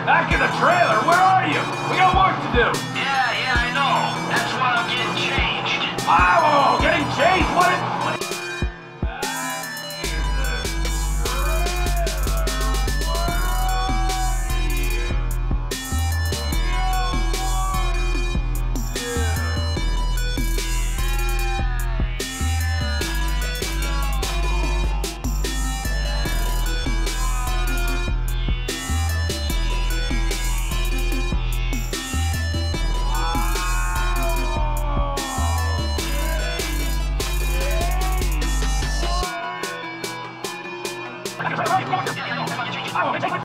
Back in the trailer, where are you? We got work to do!